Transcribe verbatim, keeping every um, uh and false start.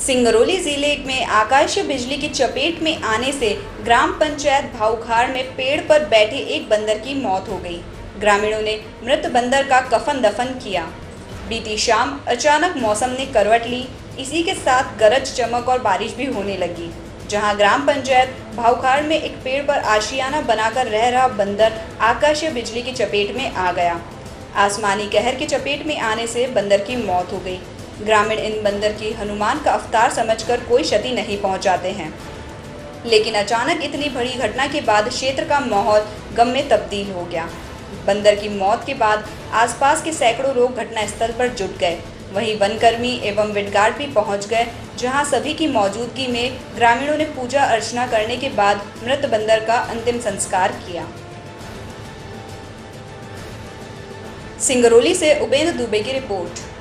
सिंगरौली जिले में आकाशीय बिजली की चपेट में आने से ग्राम पंचायत भाऊखार में पेड़ पर बैठे एक बंदर की मौत हो गई। ग्रामीणों ने मृत बंदर का कफन दफन किया। बीती शाम अचानक मौसम ने करवट ली। इसी के साथ गरज चमक और बारिश भी होने लगी, जहां ग्राम पंचायत भाऊखार में एक पेड़ पर आशियाना बनाकर रह रहा बंदर आकाशीय बिजली की चपेट में आ गया। आसमानी कहर की चपेट में आने से बंदर की मौत हो गई। ग्रामीण इन बंदर की हनुमान का अवतार समझकर कोई क्षति नहीं पहुंचाते हैं, लेकिन अचानक इतनी बड़ी घटना के बाद क्षेत्र का माहौल गम में तब्दील हो गया। बंदर की मौत के बाद आसपास के सैकड़ों लोग घटनास्थल पर जुट गए। वहीं वनकर्मी एवं विडगार्ड भी पहुंच गए, जहां सभी की मौजूदगी में ग्रामीणों ने पूजा अर्चना करने के बाद मृत बंदर का अंतिम संस्कार किया। सिंगरौली से उपेंद्र दुबे की रिपोर्ट।